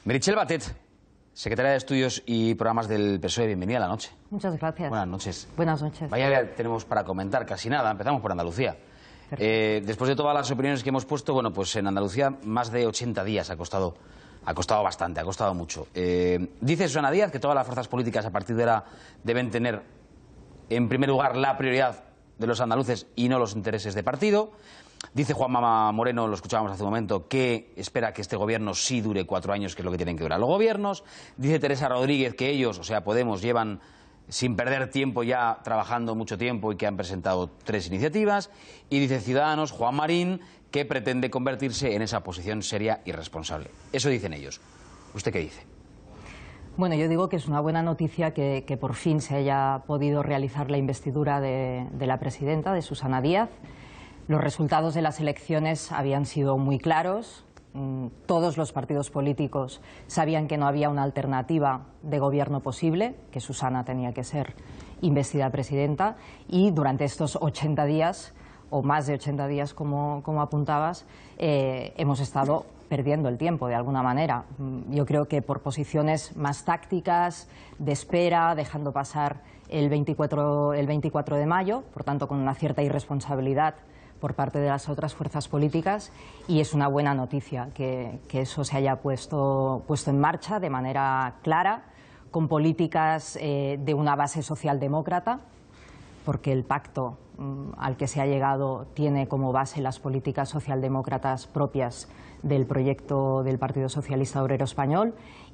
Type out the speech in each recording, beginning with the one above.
Meritxell Batet, secretaria de Estudios y Programas del PSOE, bienvenida a la noche. Muchas gracias. Buenas noches. Buenas noches. Vaya, tenemos para comentar casi nada. Empezamos por Andalucía. Después de todas las opiniones que hemos puesto, bueno, pues en Andalucía más de 80 días ha costado bastante, ha costado mucho. Dice Susana Díaz que todas las fuerzas políticas a partir de ahora deben tener, en primer lugar, la prioridad de los andaluces y no los intereses de partido. Dice Juanma Moreno, lo escuchábamos hace un momento, que espera que este gobierno sí dure 4 años, que es lo que tienen que durar los gobiernos. Dice Teresa Rodríguez que ellos, o sea, Podemos, llevan sin perder tiempo ya trabajando mucho tiempo y que han presentado 3 iniciativas. Y dice Ciudadanos, Juan Marín, que pretende convertirse en esa posición seria y responsable. Eso dicen ellos. ¿Usted qué dice? Bueno, yo digo que es una buena noticia que por fin se haya podido realizar la investidura de la presidenta, de Susana Díaz. Los resultados de las elecciones habían sido muy claros. Todos los partidos políticos sabían que no había una alternativa de gobierno posible, que Susana tenía que ser investida presidenta, y durante estos 80 días, o más de 80 días como apuntabas, hemos estado perdiendo el tiempo de alguna manera. Yo creo que por posiciones más tácticas, de espera, dejando pasar el 24 de mayo, por tanto con una cierta irresponsabilidad por parte de las otras fuerzas políticas, y es una buena noticia que eso se haya puesto en marcha de manera clara, con políticas de una base socialdemócrata, porque el pacto al que se ha llegado tiene como base las políticas socialdemócratas propias del proyecto del Partido Socialista Obrero Español,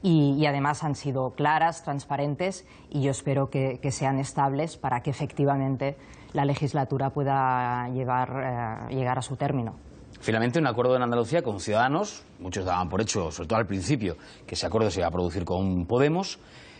y además han sido claras, transparentes, y yo espero que sean estables para que efectivamente la legislatura pueda llegar a su término. Finalmente, un acuerdo en Andalucía con Ciudadanos. Muchos daban por hecho, sobre todo al principio, que ese acuerdo se iba a producir con Podemos.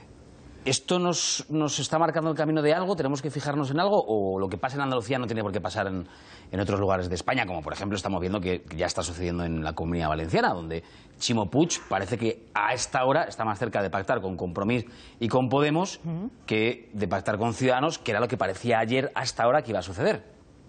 ¿Esto nos está marcando el camino de algo? ¿Tenemos que fijarnos en algo? ¿O lo que pasa en Andalucía no tiene por qué pasar en otros lugares de España? Como por ejemplo estamos viendo que ya está sucediendo en la Comunidad Valenciana, donde Ximo Puig parece que a esta hora está más cerca de pactar con Compromís y con Podemos que de pactar con Ciudadanos, que era lo que parecía ayer hasta ahora que iba a suceder.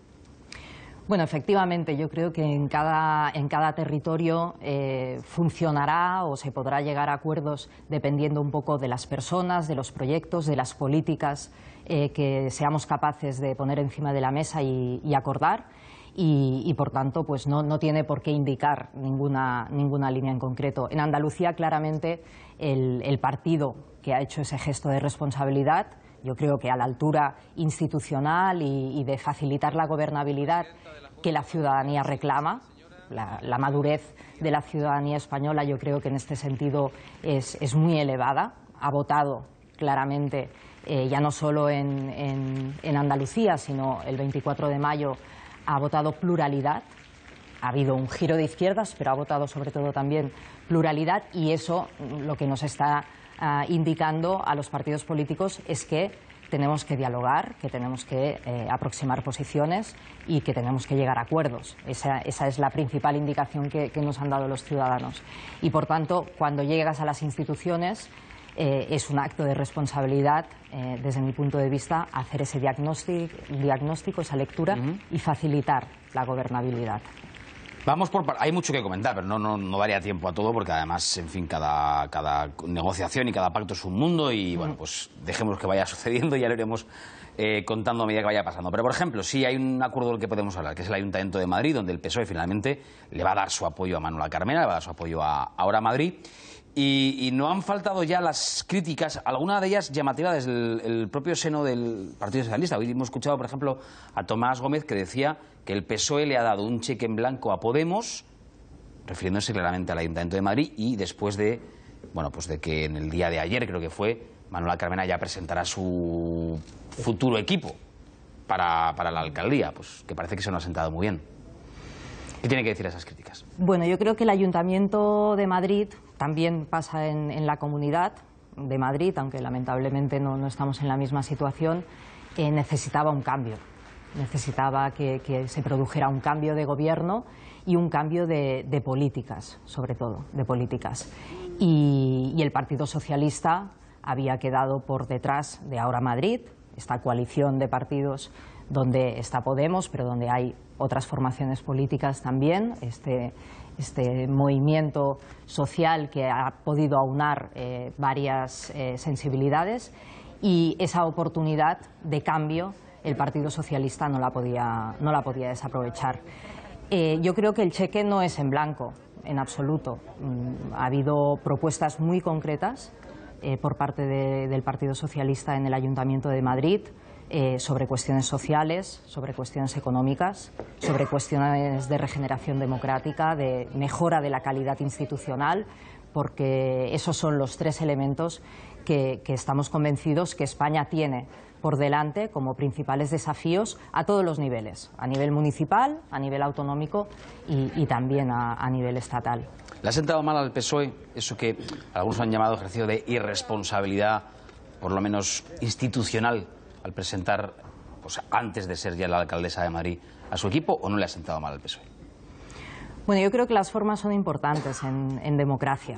Bueno, efectivamente, yo creo que en cada territorio funcionará o se podrá llegar a acuerdos dependiendo un poco de las personas, de los proyectos, de las políticas que seamos capaces de poner encima de la mesa y acordar, y por tanto pues no tiene por qué indicar ninguna línea en concreto. En Andalucía, claramente, el partido que ha hecho ese gesto de responsabilidad, yo creo que a la altura institucional y de facilitar la gobernabilidad que la ciudadanía reclama, la madurez de la ciudadanía española, yo creo que en este sentido es muy elevada. Ha votado claramente, ya no solo en Andalucía, sino el 24 de mayo ha votado pluralidad. Ha habido un giro de izquierdas, pero ha votado sobre todo también pluralidad, y eso lo que nos está indicando a los partidos políticos es que tenemos que dialogar, que tenemos que aproximar posiciones y que tenemos que llegar a acuerdos. Esa es la principal indicación que nos han dado los ciudadanos. Y por tanto, cuando llegas a las instituciones, es un acto de responsabilidad, desde mi punto de vista, hacer ese diagnóstico, esa lectura y facilitar la gobernabilidad. Vamos hay mucho que comentar, pero no daría tiempo a todo, porque además, en fin, cada negociación y cada pacto es un mundo, y bueno, pues dejemos que vaya sucediendo y ya lo iremos contando a medida que vaya pasando. Pero, por ejemplo, sí hay un acuerdo del que podemos hablar, que es el Ayuntamiento de Madrid, donde el PSOE finalmente le va a dar su apoyo a Manuela Carmena, le va a dar su apoyo a Ahora Madrid. Y no han faltado ya las críticas, alguna de ellas llamativa desde el propio seno del Partido Socialista. Hoy hemos escuchado, por ejemplo, a Tomás Gómez, que decía que el PSOE le ha dado un cheque en blanco a Podemos, refiriéndose claramente al Ayuntamiento de Madrid, y después de que en el día de ayer, creo que fue, Manuela Carmena ya presentará su futuro equipo para la alcaldía, pues que parece que se nos ha sentado muy bien. ¿Qué tiene que decir esas críticas? Bueno, yo creo que el Ayuntamiento de Madrid también pasa en la Comunidad de Madrid, aunque lamentablemente no estamos en la misma situación. Necesitaba un cambio, necesitaba que se produjera un cambio de gobierno y un cambio de políticas, sobre todo, de políticas. Y el Partido Socialista había quedado por detrás de Ahora Madrid, esta coalición de partidos donde está Podemos, pero donde hay otras formaciones políticas también, este movimiento social que ha podido aunar varias sensibilidades, y esa oportunidad de cambio el Partido Socialista no la podía desaprovechar. Yo creo que el cheque no es en blanco, en absoluto. Ha habido propuestas muy concretas por parte del Partido Socialista en el Ayuntamiento de Madrid sobre cuestiones sociales, sobre cuestiones económicas, sobre cuestiones de regeneración democrática, de mejora de la calidad institucional, porque esos son los tres elementos que estamos convencidos que España tiene por delante como principales desafíos a todos los niveles, a nivel municipal, a nivel autonómico y también a nivel estatal. ¿Le ha sentado mal al PSOE eso que algunos han llamado ejercicio de irresponsabilidad, por lo menos institucional, al presentar, pues, antes de ser ya la alcaldesa de Madrid, a su equipo, o no le ha sentado mal al PSOE? Bueno, yo creo que las formas son importantes en democracia,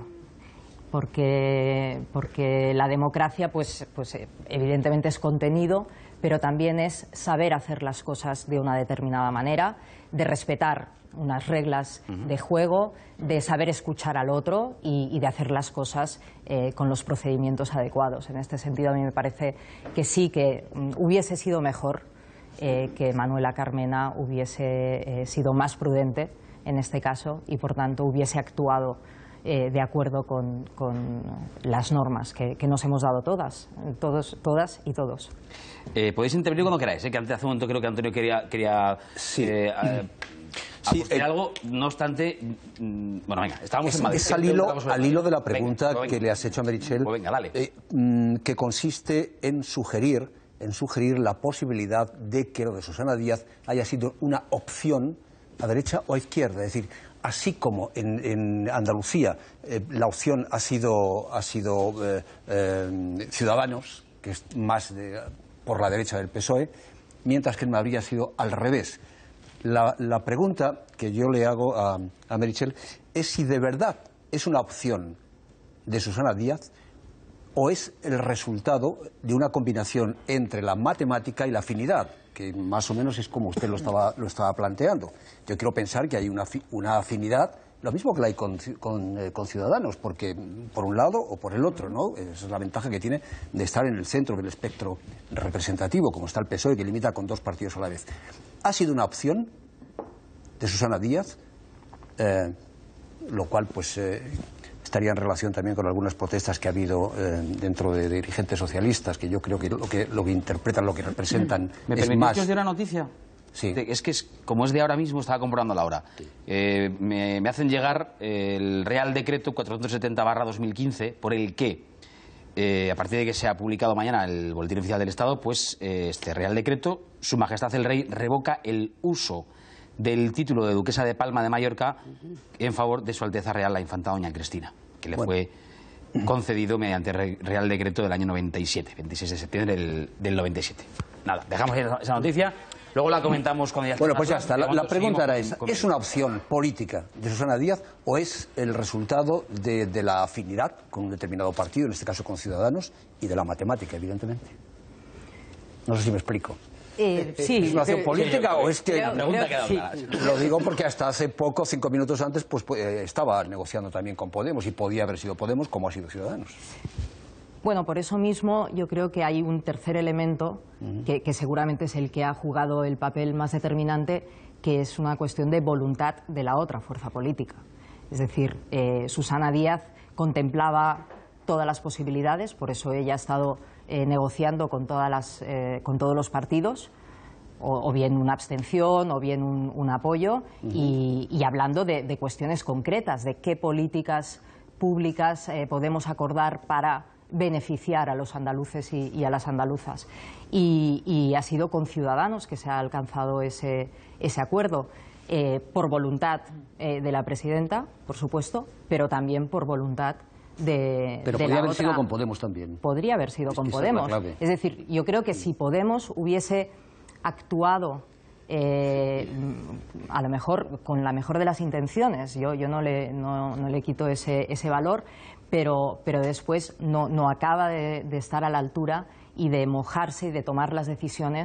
porque la democracia pues evidentemente es contenido, pero también es saber hacer las cosas de una determinada manera, de respetar unas reglas de juego, de saber escuchar al otro y de hacer las cosas con los procedimientos adecuados. En este sentido, a mí me parece que sí, que hubiese sido mejor que Manuela Carmena hubiese sido más prudente en este caso y, por tanto, hubiese actuado de acuerdo con las normas que nos hemos dado todas y todos. Podéis intervenir cuando queráis, que antes, hace un momento creo que Antonio quería sí. algo, no obstante, bueno, venga, estábamos en Madrid. Es al hilo de la pregunta que le has hecho a Meritxell, que consiste en sugerir la posibilidad de que lo de Susana Díaz haya sido una opción a derecha o a izquierda, es decir, así como en Andalucía la opción ha sido Ciudadanos, que es más por la derecha del PSOE, mientras que en Madrid ha sido al revés. La pregunta que yo le hago a Meritxell es si de verdad es una opción de Susana Díaz o es el resultado de una combinación entre la matemática y la afinidad, que más o menos es como usted lo estaba planteando. Yo quiero pensar que hay una afinidad, lo mismo que la hay con Ciudadanos, porque por un lado o por el otro, ¿no? Esa es la ventaja que tiene de estar en el centro del espectro representativo, como está el PSOE, que limita con dos partidos a la vez. Ha sido una opción de Susana Díaz, lo cual pues estaría en relación también con algunas protestas que ha habido dentro de dirigentes socialistas, que yo creo que lo que interpretan, lo que representan ¿Me es permitís más... que os dé una noticia? Sí. Es que como es de ahora mismo, estaba comprobando la hora. Sí. Me hacen llegar el Real Decreto 470/2015, por el que, a partir de que se ha publicado mañana el Boletín Oficial del Estado, pues este Real Decreto, Su Majestad el Rey revoca el uso del título de Duquesa de Palma de Mallorca en favor de Su Alteza Real la Infanta Doña Cristina, que le fue concedido mediante Real Decreto del año 97, 26 de septiembre del 97. Nada, dejamos esa noticia, luego la comentamos cuando ya esté. Bueno, pues ya está. La pregunta era esa. ¿Es una opción política de Susana Díaz o es el resultado de la afinidad con un determinado partido, en este caso con Ciudadanos, y de la matemática, evidentemente? No sé si me explico. Sí, ¿es una opción política o es que...? La pregunta queda clara. Lo digo porque hasta hace poco, 5 minutos antes, pues estaba negociando también con Podemos y podía haber sido Podemos como ha sido Ciudadanos. Bueno, por eso mismo yo creo que hay un tercer elemento que seguramente es el que ha jugado el papel más determinante, que es una cuestión de voluntad de la otra fuerza política. Es decir, Susana Díaz contemplaba todas las posibilidades, por eso ella ha estado negociando con todos los partidos, o bien una abstención o bien un apoyo, y hablando de cuestiones concretas, de qué políticas públicas podemos acordar para beneficiar a los andaluces y a las andaluzas. Y ha sido con Ciudadanos que se ha alcanzado ese acuerdo, por voluntad de la presidenta, por supuesto, pero también por voluntad pero podría haber sido con Podemos también. Podría haber sido con Podemos. Es decir, yo creo que si Podemos hubiese actuado a lo mejor con la mejor de las intenciones, yo no le quito ese valor, pero después no acaba de estar a la altura y de mojarse y de tomar las decisiones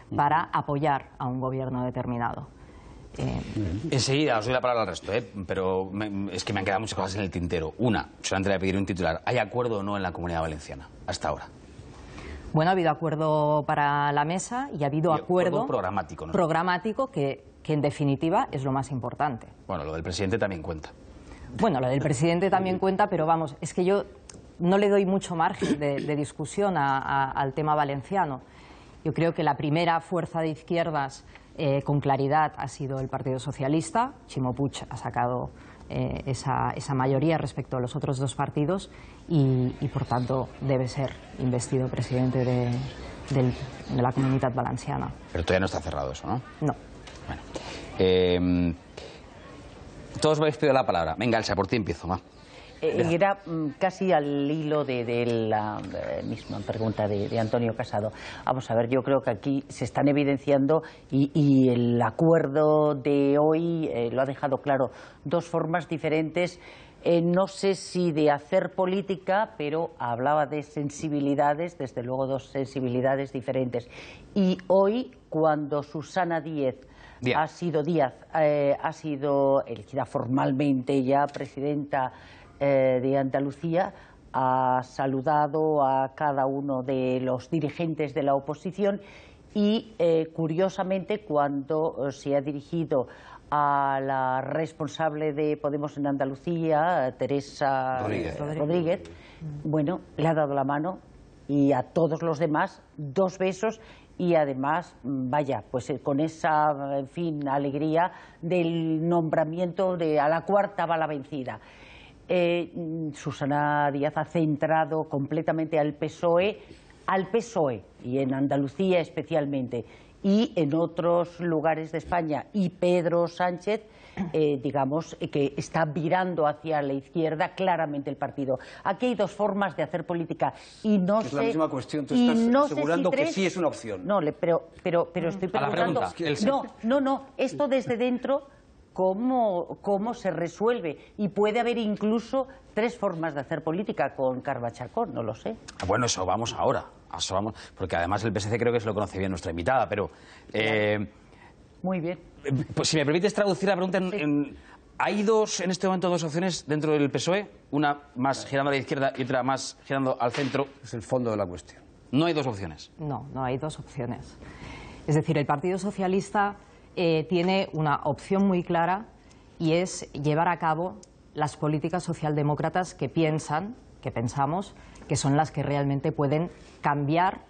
para apoyar a un gobierno determinado. Enseguida os doy la palabra al resto, pero es que me han quedado muchas cosas en el tintero. Una, solamente le voy a pedir un titular. ¿Hay acuerdo o no en la Comunidad Valenciana hasta ahora? Bueno, ha habido acuerdo para la mesa y ha habido acuerdo programático, ¿no? Programático que en definitiva es lo más importante. Bueno, lo del presidente también cuenta. Bueno, lo del presidente también cuenta, pero vamos, es que yo no le doy mucho margen de discusión al tema valenciano. Yo creo que la primera fuerza de izquierdas con claridad ha sido el Partido Socialista. Ximo Puig ha sacado esa mayoría respecto a los otros dos partidos y por tanto debe ser investido presidente de la Comunitat Valenciana. Pero todavía no está cerrado eso, ¿no? No. Bueno. Todos me habéis pedido la palabra. Venga, Elsa, por ti empiezo, va. Era casi al hilo de la misma pregunta de Antonio Casado. Vamos a ver, yo creo que aquí se están evidenciando y el acuerdo de hoy lo ha dejado claro, dos formas diferentes, no sé si de hacer política, pero hablaba de sensibilidades, desde luego dos sensibilidades diferentes. Y hoy, cuando Susana Díaz ha sido elegida formalmente ya presidenta de Andalucía, ha saludado a cada uno de los dirigentes de la oposición y, curiosamente, cuando se ha dirigido a la responsable de Podemos en Andalucía, Teresa Rodríguez, bueno, le ha dado la mano, y a todos los demás dos besos, y además, vaya, pues con esa, en fin, alegría del nombramiento de a la cuarta va la vencida. Susana Díaz ha centrado completamente al PSOE y en Andalucía especialmente y en otros lugares de España, y Pedro Sánchez digamos que está virando hacia la izquierda claramente el partido. Aquí hay dos formas de hacer política y no es sé... la misma cuestión, tú estás asegurando que sí es una opción. No, pero estoy preguntando... No, esto desde dentro... ¿Cómo se resuelve? Y puede haber incluso tres formas de hacer política con Carme Chacón, no lo sé. Bueno, eso vamos ahora. Eso vamos, porque además el PSC creo que se lo conoce bien nuestra invitada, pero... Muy bien. Pues si me permites traducir la pregunta ¿hay en este momento dos opciones dentro del PSOE? Una más girando a la izquierda y otra más girando al centro. Es el fondo de la cuestión. ¿No hay dos opciones? No hay dos opciones. Es decir, el Partido Socialista tiene una opción muy clara y es llevar a cabo las políticas socialdemócratas que pensamos que son las que realmente pueden cambiar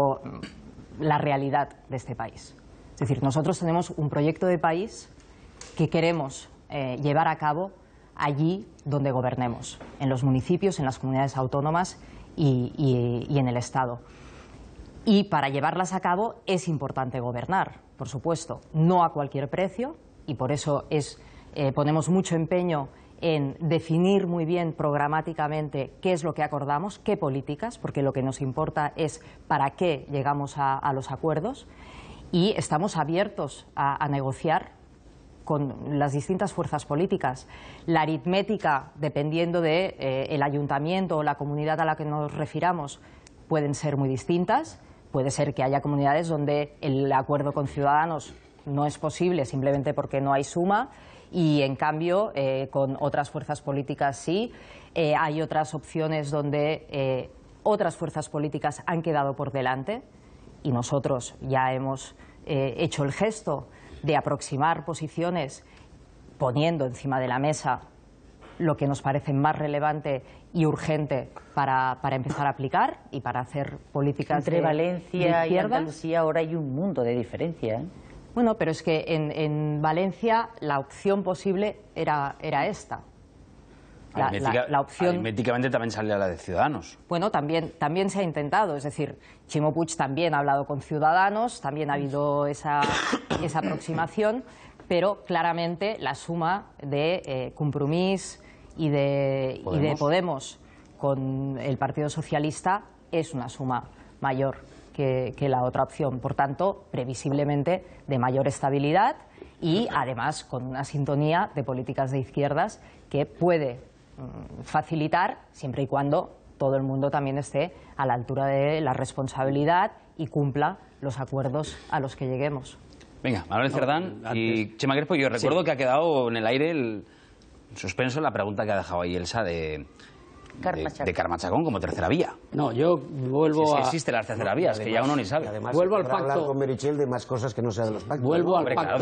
la realidad de este país. Es decir, nosotros tenemos un proyecto de país que queremos llevar a cabo allí donde gobernemos, en los municipios, en las comunidades autónomas y en el Estado. Y para llevarlas a cabo es importante gobernar, por supuesto, no a cualquier precio, y por eso ponemos mucho empeño en definir muy bien programáticamente qué es lo que acordamos, qué políticas, porque lo que nos importa es para qué llegamos a los acuerdos, y estamos abiertos a negociar con las distintas fuerzas políticas. La aritmética, dependiendo del ayuntamiento o la comunidad a la que nos refiramos, pueden ser muy distintas. Puede ser que haya comunidades donde el acuerdo con Ciudadanos no es posible simplemente porque no hay suma y, en cambio, con otras fuerzas políticas sí. Hay otras opciones donde otras fuerzas políticas han quedado por delante y nosotros ya hemos hecho el gesto de aproximar posiciones poniendo encima de la mesa lo que nos parece más relevante y urgente para empezar a aplicar y para hacer políticas entre Valencia y Andalucía ahora hay un mundo de diferencia, ¿eh? Bueno, pero es que en Valencia la opción posible era esta. La opción... Aritméticamente también salía la de Ciudadanos. Bueno, también se ha intentado, es decir, Ximo Puig también ha hablado con Ciudadanos, también ha habido esa aproximación, pero claramente la suma de Compromís y de Podemos con el Partido Socialista es una suma mayor que la otra opción. Por tanto, previsiblemente de mayor estabilidad y además con una sintonía de políticas de izquierdas que puede facilitar, siempre y cuando todo el mundo también esté a la altura de la responsabilidad y cumpla los acuerdos a los que lleguemos. Venga, Manuel Cerdán y Chema Crespo. Yo recuerdo que ha quedado en el aire el suspenso la pregunta que ha dejado ahí Elsa de Carmachacón como tercera vía. No, yo vuelvo a... existe la tercera vía, es que ya uno ni sabe. Además, vuelvo al pacto. hablar con Meritxell de más cosas que no sean de los pactos. Vuelvo al pacto.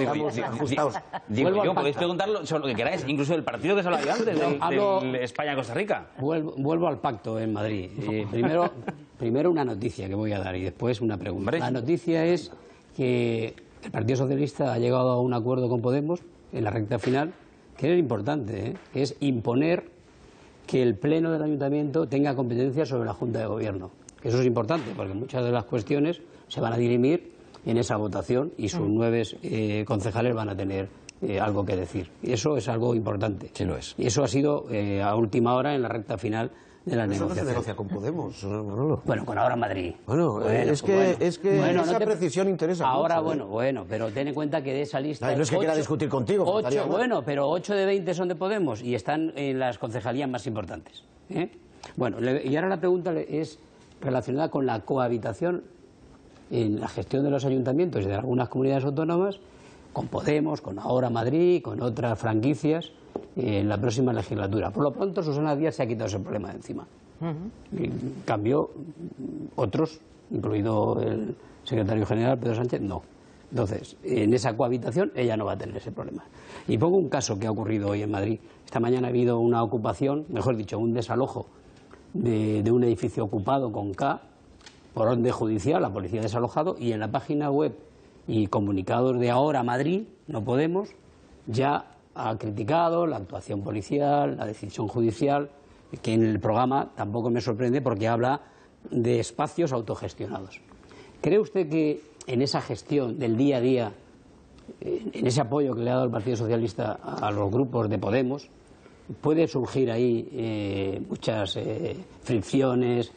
Digo yo, podéis preguntarlo sobre lo que queráis, incluso del partido que se hablaba antes, del España-Costa Rica. Vuelvo al pacto en Madrid. Primero una noticia que voy a dar y después una pregunta. La noticia es que el Partido Socialista ha llegado a un acuerdo con Podemos en la recta final, que es importante, que es imponer que el Pleno del Ayuntamiento tenga competencia sobre la Junta de Gobierno. Eso es importante, porque muchas de las cuestiones se van a dirimir en esa votación y sus 9 concejales van a tener algo que decir. Y eso es algo importante. Sí lo es. Y eso ha sido a última hora en la recta final de la negociación. Eso no se negocia con Podemos, Manolo. Bueno, con Ahora Madrid. Bueno, es que esa precisión interesa ahora, mucho. Bueno, pero ten en cuenta que de esa lista... No es que quiera discutir contigo. 8, pero 8 de 20 son de Podemos y están en las concejalías más importantes. Bueno, y ahora la pregunta es relacionada con la cohabitación en la gestión de los ayuntamientos y de algunas comunidades autónomas, con Podemos, con Ahora Madrid, con otras franquicias, en la próxima legislatura. Por lo pronto, Susana Díaz se ha quitado ese problema de encima. En cambio, otros, incluido el secretario general Pedro Sánchez, no. Entonces, en esa cohabitación ella no va a tener ese problema. Y pongo un caso que ha ocurrido hoy en Madrid. Esta mañana ha habido una ocupación, mejor dicho, un desalojo de un edificio ocupado con K por orden judicial, la policía ha desalojado, y en la página web y comunicados de Ahora Madrid, no Podemos, ya ha criticado la actuación policial, la decisión judicial, que en el programa tampoco me sorprende porque habla de espacios autogestionados. ¿Cree usted que en esa gestión del día a día, en ese apoyo que le ha dado el Partido Socialista a los grupos de Podemos, puede surgir ahí muchas fricciones,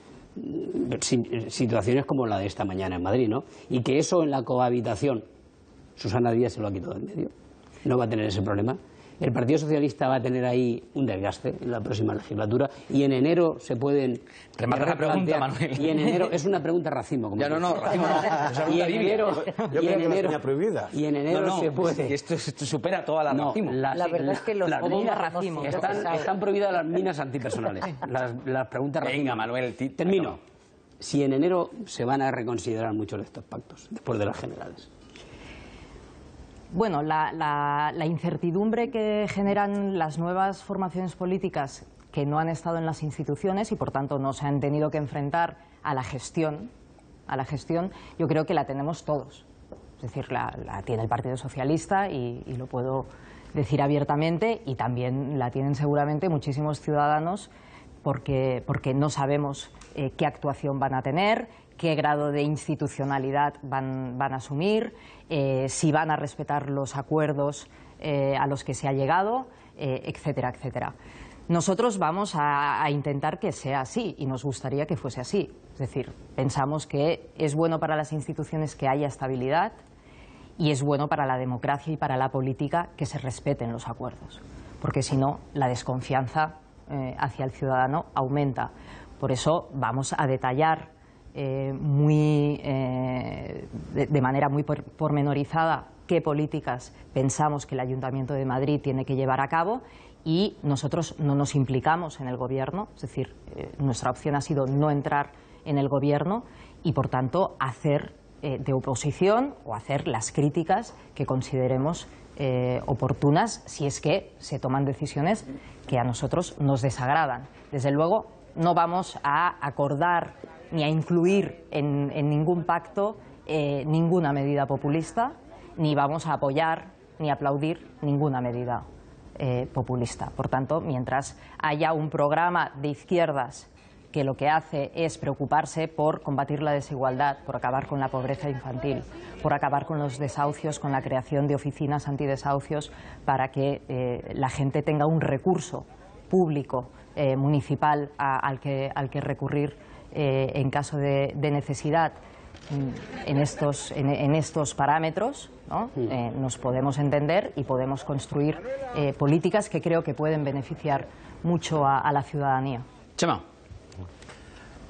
situaciones como la de esta mañana en Madrid, ¿no? Y que eso en la cohabitación, Susana Díaz se lo ha quitado en medio, no va a tener ese problema. El Partido Socialista va a tener ahí un desgaste en la próxima legislatura y en enero se pueden remata la pregunta, Manuel. Y en enero es una pregunta racimo, como ya no, racimo no. Y en enero y en enero se puede. Esto supera toda la racimo. La verdad es que los minas racimo están prohibidas las minas antipersonales. Las preguntas racimo. Venga, Manuel, termino. Si en enero se van a reconsiderar mucho estos pactos después de las generales. Bueno, la incertidumbre que generan las nuevas formaciones políticas que no han estado en las instituciones y por tanto no se han tenido que enfrentar a la gestión, yo creo que la tenemos todos. Es decir, la tiene el Partido Socialista y lo puedo decir abiertamente, y también la tienen seguramente muchísimos ciudadanos porque no sabemos qué actuación van a tener, qué grado de institucionalidad van a asumir, si van a respetar los acuerdos a los que se ha llegado, etcétera, etcétera. Nosotros vamos a intentar que sea así y nos gustaría que fuese así. Es decir, pensamos que es bueno para las instituciones que haya estabilidad y es bueno para la democracia y para la política que se respeten los acuerdos, porque si no, la desconfianza hacia el ciudadano aumenta. Por eso vamos a detallar de manera muy pormenorizada qué políticas pensamos que el Ayuntamiento de Madrid tiene que llevar a cabo, y nosotros no nos implicamos en el Gobierno, es decir, nuestra opción ha sido no entrar en el Gobierno y, por tanto, hacer de oposición o hacer las críticas que consideremos oportunas si es que se toman decisiones que a nosotros nos desagradan. Desde luego, no vamos a acordar ni a influir en ningún pacto ninguna medida populista, ni vamos a apoyar ni aplaudir ninguna medida populista. Por tanto, mientras haya un programa de izquierdas que lo que hace es preocuparse por combatir la desigualdad, por acabar con la pobreza infantil, por acabar con los desahucios, con la creación de oficinas antidesahucios para que la gente tenga un recurso público municipal al que recurrir en caso de necesidad, en estos parámetros, ¿no? Nos podemos entender y podemos construir políticas que creo que pueden beneficiar mucho a la ciudadanía. Chema.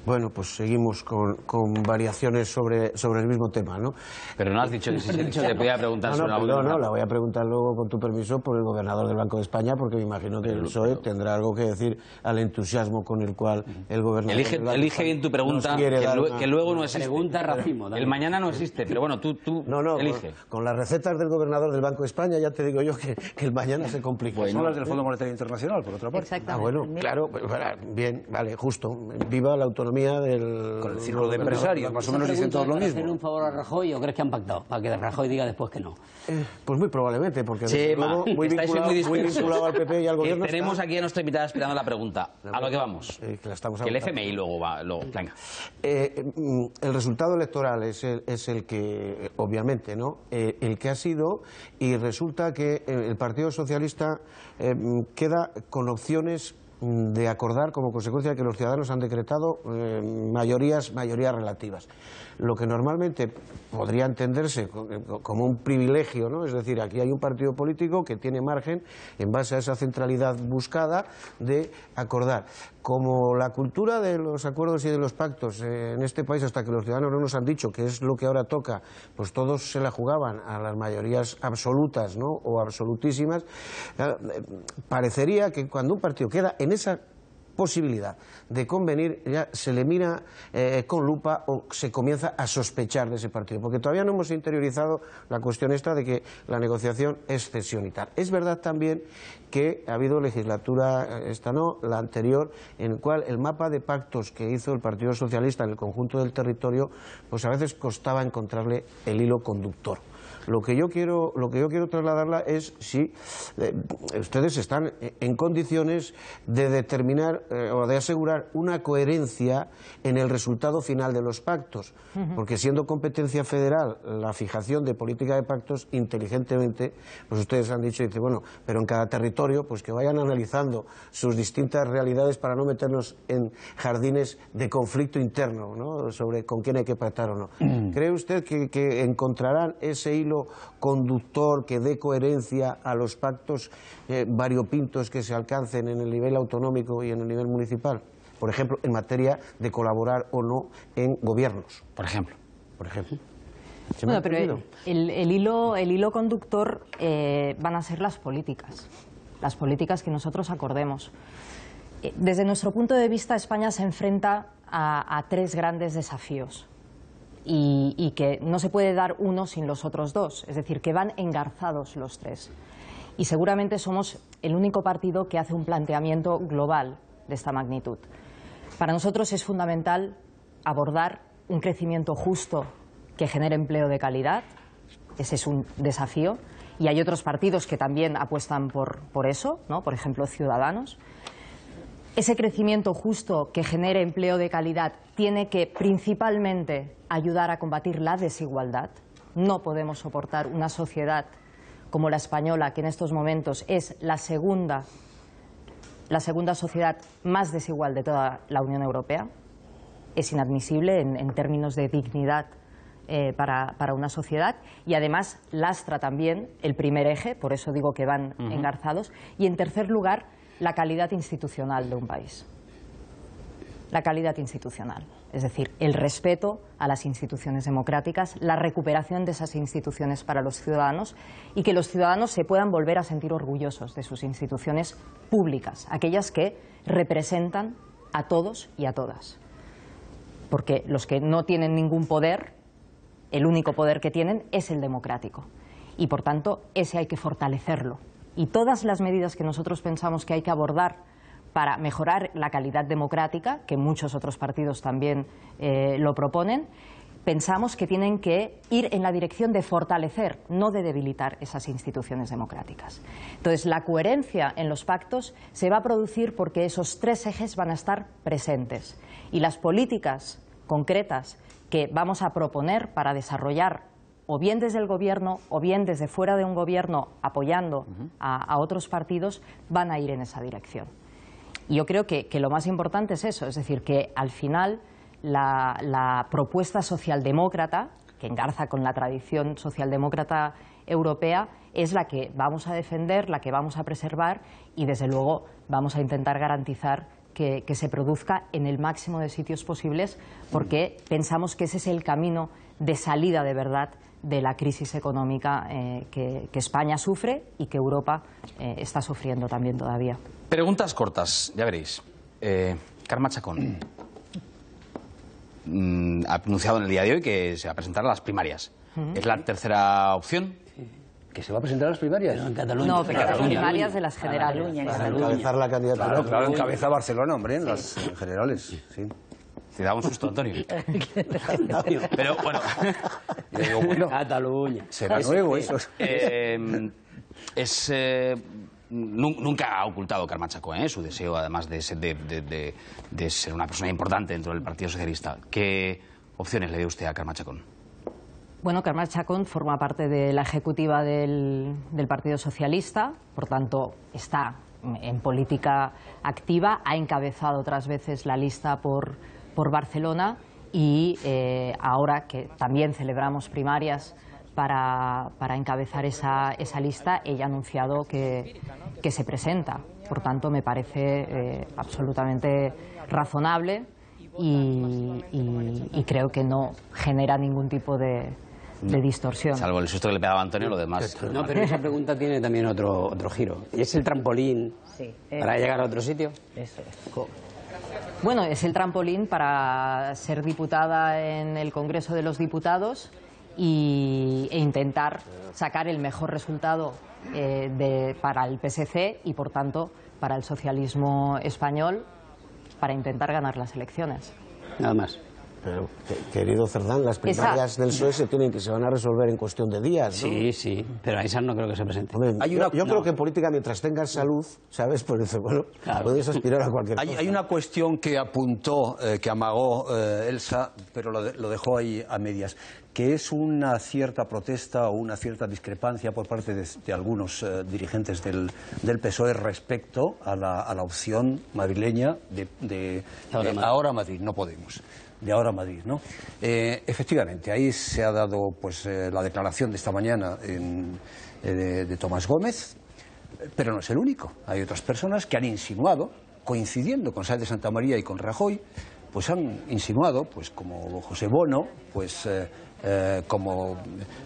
Bueno, pues seguimos con variaciones sobre el mismo tema, ¿no? Pero no has dicho que se te podía preguntar sobre No, la voy a preguntar luego, con tu permiso, por el gobernador del Banco de España, porque me imagino que el PSOE tendrá algo que decir al entusiasmo con el cual el gobernador Elige bien tu pregunta, que luego no existe. Pregunta racimo. El mañana no existe, pero bueno, tú elige. Con las recetas del gobernador del Banco de España ya te digo yo que el mañana se complica. Pues son las del Fondo Monetario Internacional, por otra parte. Ah, bueno, claro, bien, vale, justo. Viva la autonomía del... Con el círculo de empresarios, más o menos dicen todos lo mismo. ¿Hacer un favor a Rajoy o crees que han pactado? Para que Rajoy diga después que no. Pues muy probablemente, porque Chema, muy vinculado al PP y al gobierno. Tenemos aquí a nuestra invitada esperando la pregunta. A lo que vamos. Que el FMI luego va. Venga. El resultado electoral es el que, obviamente, ¿no? El que ha sido, y resulta que el Partido Socialista queda con opciones de acordar como consecuencia de que los ciudadanos han decretado mayorías relativas. Lo que normalmente podría entenderse como un privilegio, ¿no? Es decir, aquí hay un partido político que tiene margen, en base a esa centralidad buscada, de acordar. Como la cultura de los acuerdos y de los pactos en este país, hasta que los ciudadanos no nos han dicho que es lo que ahora toca, pues todos se la jugaban a las mayorías absolutas, ¿no? O absolutísimas, parecería que cuando un partido queda en esa posibilidad de convenir, ya se le mira con lupa o se comienza a sospechar de ese partido, porque todavía no hemos interiorizado la cuestión esta de que la negociación es cesión y tal. Es verdad también que ha habido legislatura, esta no, la anterior, en el cual el mapa de pactos que hizo el Partido Socialista en el conjunto del territorio, pues a veces costaba encontrarle el hilo conductor. Lo que yo quiero trasladarla es si ustedes están en condiciones de determinar o de asegurar una coherencia en el resultado final de los pactos, porque siendo competencia federal la fijación de política de pactos, inteligentemente, pues ustedes han dicho, dice, bueno, pero en cada territorio, pues que vayan analizando sus distintas realidades para no meternos en jardines de conflicto interno, ¿no? Sobre con quién hay que pactar o no. ¿Cree usted que encontrarán ese hilo conductor que dé coherencia a los pactos variopintos que se alcancen en el nivel autonómico y en el nivel municipal? Por ejemplo, en materia de colaborar o no en gobiernos. Por ejemplo. Bueno, pero el hilo conductor van a ser las políticas que nosotros acordemos. Desde nuestro punto de vista, España se enfrenta a tres grandes desafíos. Y que no se puede dar uno sin los otros dos, es decir, que van engarzados los tres. Y seguramente somos el único partido que hace un planteamiento global de esta magnitud. Para nosotros es fundamental abordar un crecimiento justo que genere empleo de calidad, ese es un desafío, y hay otros partidos que también apuestan por eso, ¿no? Por ejemplo, Ciudadanos. Ese crecimiento justo que genere empleo de calidad tiene que principalmente ayudar a combatir la desigualdad. No podemos soportar una sociedad como la española, que en estos momentos es la segunda sociedad más desigual de toda la Unión Europea. Es inadmisible en términos de dignidad para una sociedad, y además lastra también el primer eje, por eso digo que van engarzados, y en tercer lugar, la calidad institucional de un país. La calidad institucional, es decir, el respeto a las instituciones democráticas, la recuperación de esas instituciones para los ciudadanos y que los ciudadanos se puedan volver a sentir orgullosos de sus instituciones públicas, aquellas que representan a todos y a todas. Porque los que no tienen ningún poder, el único poder que tienen es el democrático. Y por tanto, ese hay que fortalecerlo. Y todas las medidas que nosotros pensamos que hay que abordar para mejorar la calidad democrática, que muchos otros partidos también lo proponen, pensamos que tienen que ir en la dirección de fortalecer, no de debilitar esas instituciones democráticas. Entonces, la coherencia en los pactos se va a producir porque esos tres ejes van a estar presentes. Y las políticas concretas que vamos a proponer para desarrollar, o bien desde el gobierno o bien desde fuera de un gobierno apoyando a otros partidos, van a ir en esa dirección. Y yo creo que lo más importante es eso, es decir, que al final la propuesta socialdemócrata, que engarza con la tradición socialdemócrata europea, es la que vamos a defender, la que vamos a preservar, y desde luego vamos a intentar garantizar que se produzca en el máximo de sitios posibles, porque pensamos que ese es el camino de salida de verdad de la crisis económica que España sufre y que Europa está sufriendo también todavía. Preguntas cortas, ya veréis. Carme Chacón ha anunciado en el día de hoy que se va a presentar a las primarias. ¿Es la tercera opción? ¿Que se va a presentar a las primarias? Pero en Cataluña. No, pero las primarias de las generales. Para encabezar la candidatura. Claro, encabeza Barcelona, hombre, en las generales, sí. Te da un susto, Antonio. Pero bueno, Y digo, bueno, Cataluña. será nuevo eso. Nunca ha ocultado Carme Chacón su deseo, además de ser una persona importante dentro del Partido Socialista. ¿Qué opciones le dio usted a Carme Chacón? Bueno, Carme Chacón forma parte de la ejecutiva del Partido Socialista, por tanto está en política activa, ha encabezado otras veces la lista por Barcelona y ahora que también celebramos primarias para encabezar esa lista, ella ha anunciado que se presenta. Por tanto, me parece absolutamente razonable y creo que no genera ningún tipo de distorsión. Salvo el susto que le pegaba a Antonio, lo demás. No, pero esa pregunta tiene también otro giro. ¿Y es el trampolín para llegar a otro sitio? Eso es. Bueno, es el trampolín para ser diputada en el Congreso de los Diputados e intentar sacar el mejor resultado para el PSC y, por tanto, para el socialismo español, para intentar ganar las elecciones. Nada más. Pero, querido Cerdán, las primarias del PSOE se van a resolver en cuestión de días, ¿no? Sí, sí, pero a esas no creo que se presente. Hombre, yo creo que en política, mientras tengas salud, ¿sabes? Pues dices, bueno, Claro. puedes aspirar a cualquier cosa. Hay una cuestión que apuntó, que amagó Elsa, pero lo dejó ahí a medias, que es una cierta protesta o una cierta discrepancia por parte de algunos dirigentes del PSOE respecto a la opción madrileña de Ahora Madrid, no Podemos. De Ahora Madrid, ¿no? Efectivamente, ahí se ha dado pues la declaración de esta mañana de Tomás Gómez, pero no es el único. Hay otras personas que han insinuado, coincidiendo con Sáenz de Santamaría y con Rajoy, pues han insinuado, pues como José Bono, pues como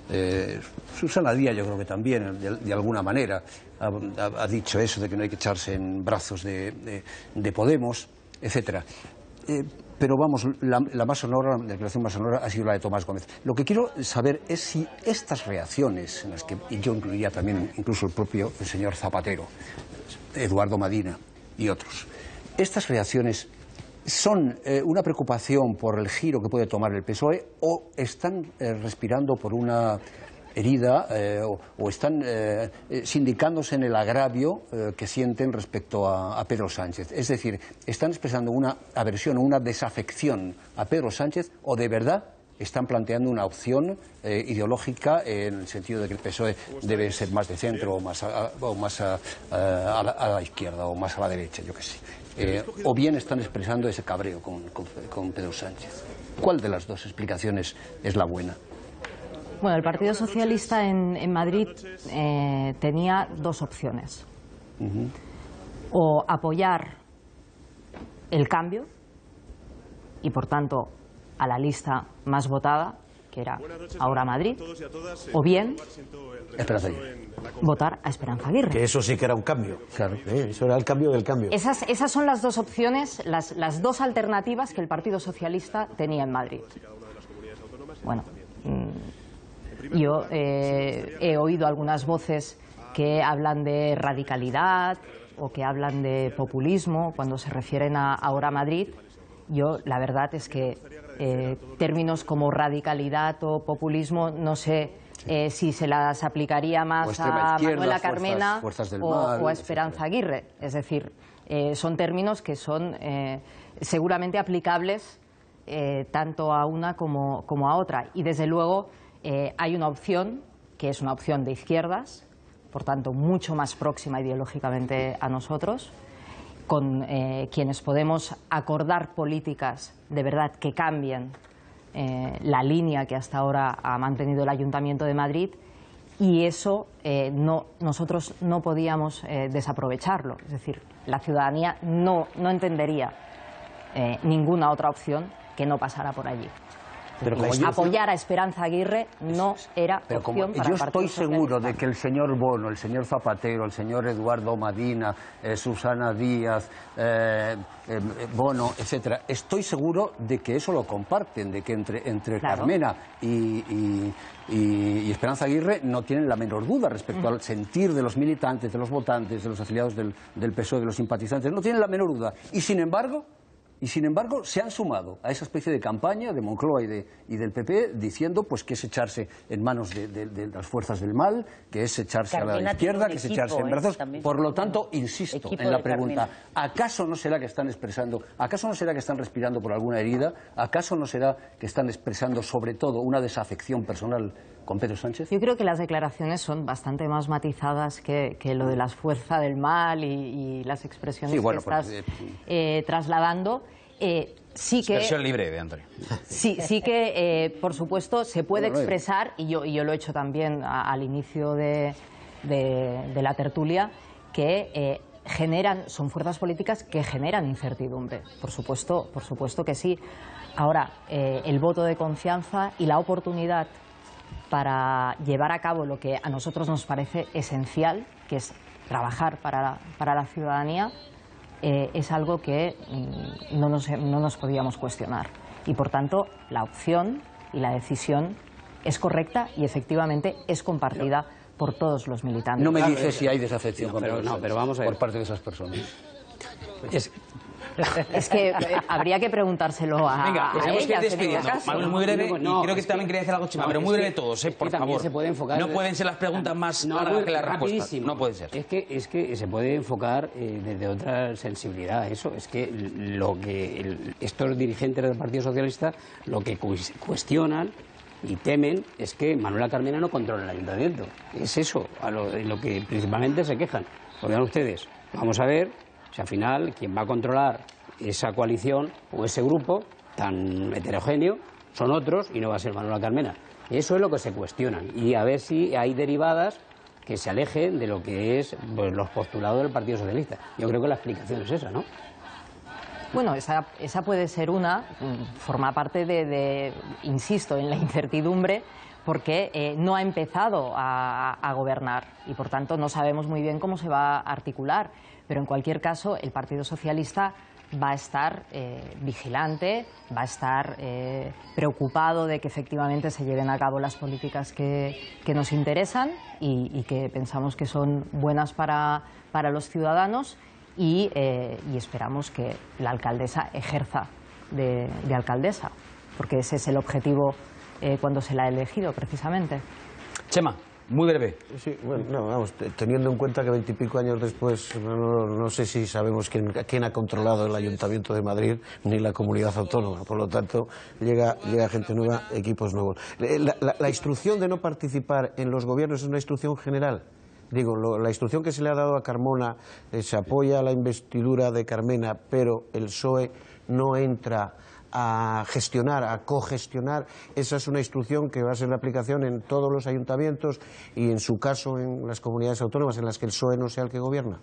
Susana Díaz, yo creo que también, de alguna manera, ha dicho eso de que no hay que echarse en brazos de Podemos, etcétera. Pero vamos, la declaración más sonora ha sido la de Tomás Gómez. Lo que quiero saber es si estas reacciones, en las que yo incluiría también incluso el señor Zapatero, Eduardo Madina y otros, estas reacciones son una preocupación por el giro que puede tomar el PSOE o están respirando por una herida o están sindicándose en el agravio que sienten respecto a Pedro Sánchez. Es decir, ¿están expresando una aversión o una desafección a Pedro Sánchez o de verdad están planteando una opción ideológica en el sentido de que el PSOE debe ser más de centro o más a la izquierda o más a la derecha, yo qué sé? O bien están expresando ese cabreo con Pedro Sánchez. ¿Cuál de las dos explicaciones es la buena? Bueno, el Partido Socialista en Madrid tenía dos opciones. O apoyar el cambio y, por tanto, a la lista más votada, que era Ahora Madrid, o bien votar a Esperanza Aguirre. Que eso sí que era un cambio. Claro. Eso era el cambio del cambio. Esas son las dos opciones, las dos alternativas que el Partido Socialista tenía en Madrid. Bueno, yo he oído algunas voces que hablan de radicalidad o que hablan de populismo cuando se refieren a Ahora Madrid. Yo, la verdad es que términos como radicalidad o populismo, no sé si se las aplicaría más a Manuela Carmena o a Esperanza Aguirre. Es decir, son términos que son seguramente aplicables tanto a una como a otra. Y desde luego hay una opción que es una opción de izquierdas, por tanto mucho más próxima ideológicamente a nosotros, con quienes podemos acordar políticas de verdad que cambien la línea que hasta ahora ha mantenido el Ayuntamiento de Madrid y eso nosotros no podíamos desaprovecharlo. Es decir, la ciudadanía no entendería ninguna otra opción que no pasara por allí. Pero apoyar a Esperanza Aguirre no era opción para el Partido Socialista. Yo estoy seguro de que el señor Bono, el señor Zapatero, el señor Eduardo Madina, Susana Díaz, Bono, etcétera, estoy seguro de que eso lo comparten, de que entre claro. Carmena y Esperanza Aguirre no tienen la menor duda respecto al sentir de los militantes, de los votantes, de los afiliados del PSOE, de los simpatizantes, no tienen la menor duda. Y sin embargo, se han sumado a esa especie de campaña de Moncloa y del PP diciendo pues que es echarse en manos de las fuerzas del mal, que es echarse Carmena a la izquierda, que es echarse en brazos. Por lo tanto, insisto en la pregunta, ¿acaso no será que están expresando, acaso no será que están respirando por alguna herida? ¿Acaso no será que están expresando sobre todo una desafección personal con Pedro Sánchez? Yo creo que las declaraciones son bastante más matizadas que lo de las fuerzas del mal y las expresiones que estás trasladando. Sí que, expresión libre de Antonio. Sí que, por supuesto, se puede expresar, y yo lo he hecho también al inicio de la tertulia, que son fuerzas políticas que generan incertidumbre. Por supuesto que sí. Ahora, el voto de confianza y la oportunidad para llevar a cabo lo que a nosotros nos parece esencial, que es trabajar para la ciudadanía, es algo que no nos podíamos cuestionar. Y por tanto, la opción y la decisión es correcta y efectivamente es compartida por todos los militantes. No me dices si hay desafección pero vamos a ver. por parte de esas personas. Es que habría que preguntárselo a ellas, en este caso. Muy breve, y creo que también quería decir algo, Chema, pero muy breve todos, por favor. Se puede enfocar no pueden ser las preguntas más largas que las respuestas. No puede ser. Es que se puede enfocar desde otra sensibilidad. Eso es que estos dirigentes del Partido Socialista lo que cuestionan y temen es que Manuela Carmena no controla el ayuntamiento. Es eso en lo que principalmente se quejan. Lo vean ustedes. Vamos a ver si al final quien va a controlar esa coalición o ese grupo tan heterogéneo son otros y no va a ser Manuela Carmena. Eso es lo que se cuestionan y a ver si hay derivadas que se alejen de lo que es pues, los postulados del Partido Socialista. Yo creo que la explicación es esa, ¿no? Bueno, esa puede ser forma parte insisto, en la incertidumbre, porque no ha empezado a gobernar y por tanto no sabemos muy bien cómo se va a articular. Pero en cualquier caso, el Partido Socialista va a estar vigilante, va a estar preocupado de que efectivamente se lleven a cabo las políticas que nos interesan y que pensamos que son buenas para los ciudadanos y esperamos que la alcaldesa ejerza de alcaldesa, porque ese es el objetivo cuando se la ha elegido precisamente. Chema. Muy breve. Sí, bueno, vamos, teniendo en cuenta que 20 y pico años después, no sé si sabemos quién ha controlado el Ayuntamiento de Madrid ni la comunidad autónoma. Por lo tanto, llega gente nueva, equipos nuevos. La instrucción de no participar en los gobiernos es una instrucción general. Digo, la instrucción que se le ha dado a Carmona, se apoya a la investidura de Carmena, pero el PSOE no entra a gestionar, a cogestionar. Esa es una instrucción que va a ser de aplicación en todos los ayuntamientos y en su caso en las comunidades autónomas en las que el PSOE no sea el que gobierna.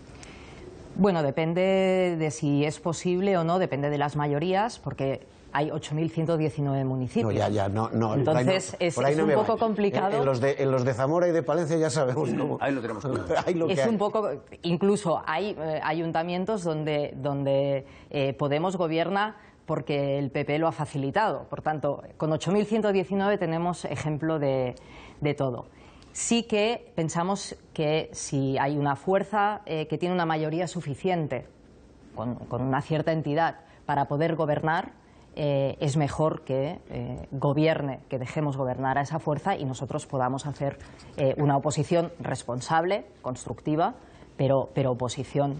Bueno, depende de si es posible o no, depende de las mayorías, porque hay 8.119 municipios. No. Entonces es un poco complicado. En los de Zamora y de Palencia ya sabemos cómo. Ahí lo tenemos claro. Es un poco, incluso hay ayuntamientos donde Podemos gobierna porque el PP lo ha facilitado. Por tanto, con 8.119 tenemos ejemplo de todo. Sí que pensamos que si hay una fuerza que tiene una mayoría suficiente, con una cierta entidad, para poder gobernar, es mejor que gobierne, que dejemos gobernar a esa fuerza y nosotros podamos hacer una oposición responsable, constructiva, pero oposición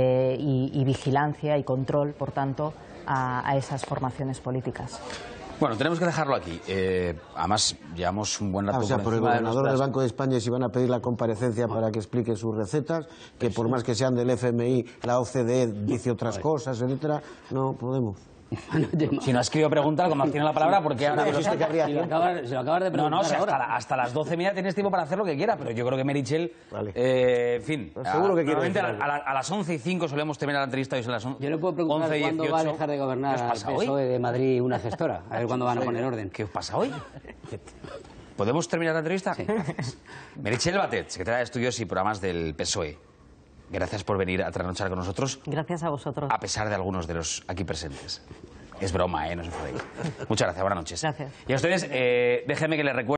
y vigilancia y control, por tanto, a esas formaciones políticas. Bueno, tenemos que dejarlo aquí. Además, llevamos un buen rato. O sea, por el gobernador del Banco de España, si van a pedir la comparecencia para que explique sus recetas, que por más que sean del FMI, la OCDE dice otras cosas, etcétera, no podemos. Si no has querido preguntar, como tiene la palabra, porque ahora... Se lo acabas de preguntar. No, si hasta las 12 tienes tiempo para hacer lo que quiera, pero yo creo que Meritxell, en fin, seguro que quiere normalmente decir a las 11:05 solemos terminar la entrevista, hoy son las 11. Yo le puedo preguntar cuándo va a dejar de gobernar al PSOE de Madrid una gestora, a ver cuándo van a poner orden. ¿Qué os pasa hoy? ¿Podemos terminar la entrevista? Sí. Meritxell Batet, secretaria de Estudios y Programas del PSOE. Gracias por venir a trasnochar con nosotros. Gracias a vosotros. A pesar de algunos de los aquí presentes. Es broma, no se enfadéis. Muchas gracias, buenas noches. Gracias. Y a ustedes, déjenme que les recuerde